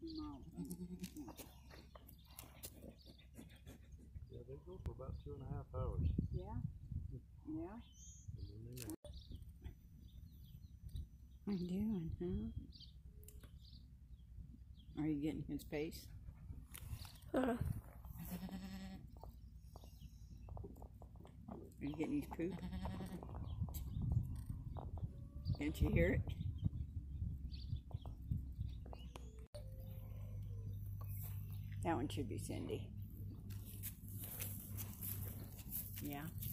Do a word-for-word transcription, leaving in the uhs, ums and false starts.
miles. Yeah, they go for about two and a half hours. Yeah? Yeah? What are you doing, huh? Are you getting his pace? Uh, Are you getting his poop? Can't you hear it? That one should be Cindy. Yeah.